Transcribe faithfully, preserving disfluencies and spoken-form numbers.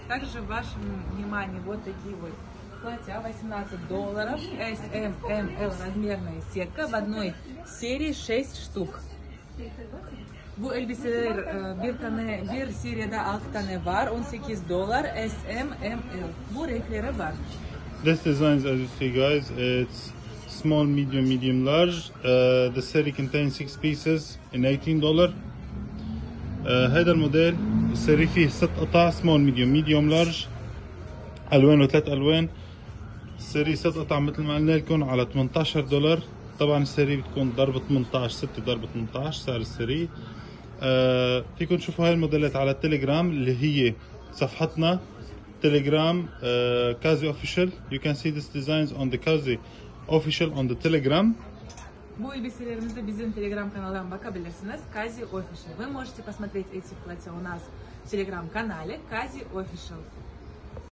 Также в вашем внимании вот такие вот платья, восемнадцать долларов, эс, эм, эм, эл размерная сетка, в одной серии шесть штук. Bu elbiseler bir tane bir seride altı tane var, on sekiz dolar, S, M, M, L. Bu renkleri var. This designs, as you see guys, it's small, medium, medium, large. Uh, the series contains six pieces in eighteen dollars. Uh, هذا الموديل السري فيه ست قطع small, medium, medium, large. ألوانه ثلاث ألوان. السري ست قطع مثل ما قلنا لكم على ثمانية عشر دولار. طبعا السري بتكون ضرب ثمانية عشر، ستة ضرب ثمانية عشر سعر السري. آه فيكم تشوفوا هاي الموديلات على التليجرام اللي هي صفحتنا تليجرام uh, Kazi official. You can see these designs on the Kazi official on the Telegram. Bu elbiselerimizi bizim Telegram kanalından bakabilirsiniz. Kazi Official. Вы можете посмотреть эти платья у нас в Telegram канале Kazi Official.